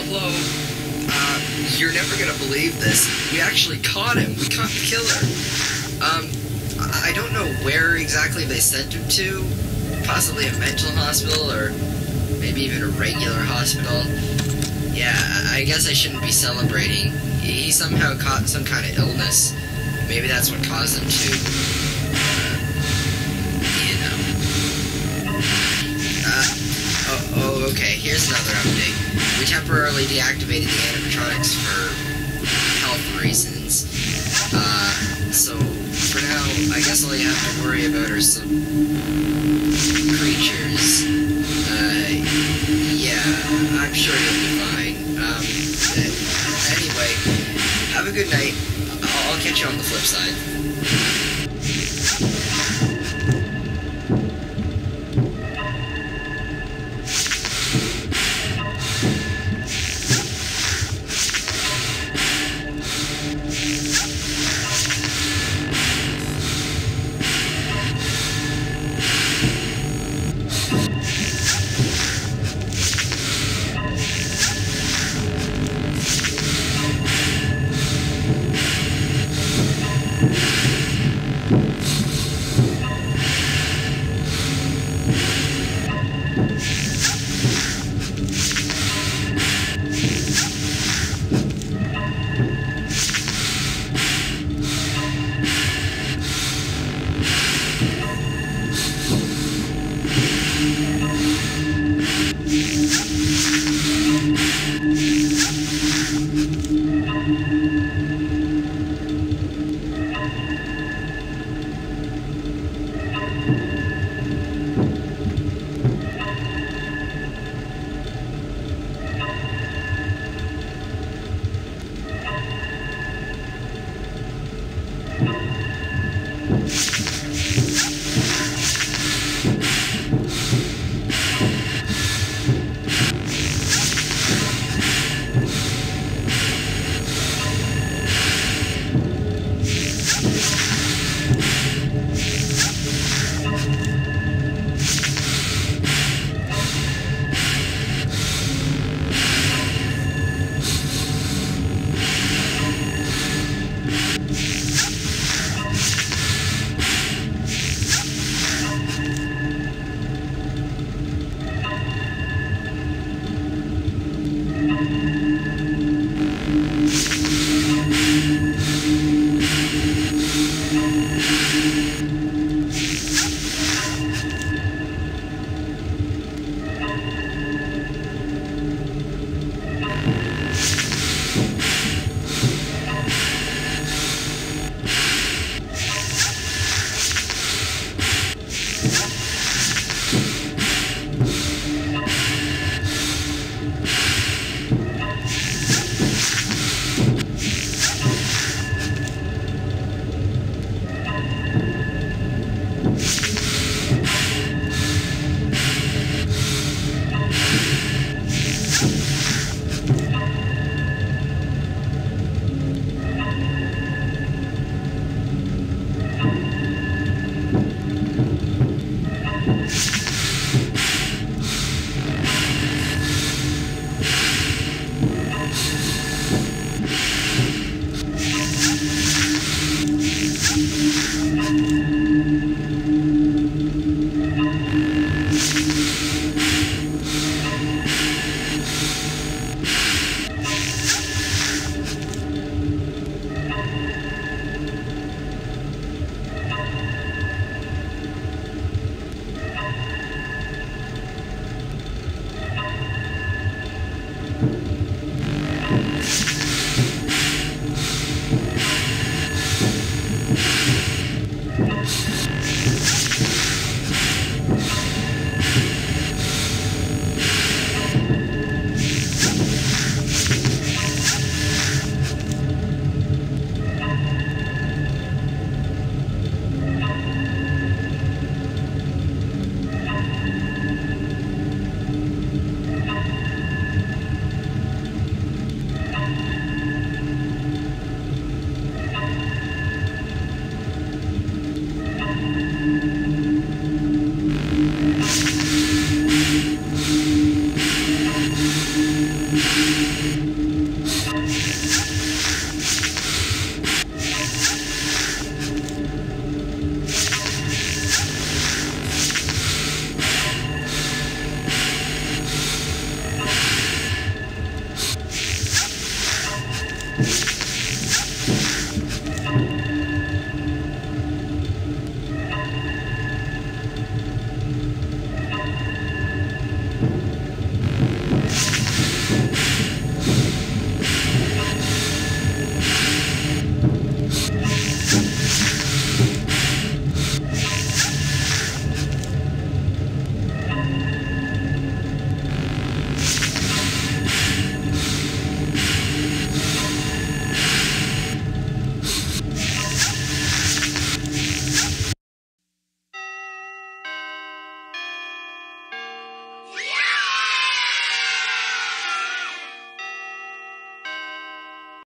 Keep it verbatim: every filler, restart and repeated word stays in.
Hello. Uh, you're never gonna believe this. We actually caught him. We caught the killer. Um, I don't know where exactly they sent him to. Possibly a mental hospital, or maybe even a regular hospital. Yeah, I guess I shouldn't be celebrating. He somehow caught some kind of illness. Maybe that's what caused him to, uh, you know. Uh, oh, oh, okay, here's another update. We temporarily deactivated the animatronics for health reasons. Uh, so, for now, I guess all you have to worry about are some creatures. Uh, yeah, I'm sure you'll be fine. Um, anyway, have a good night. I'll, I'll catch you on the flip side.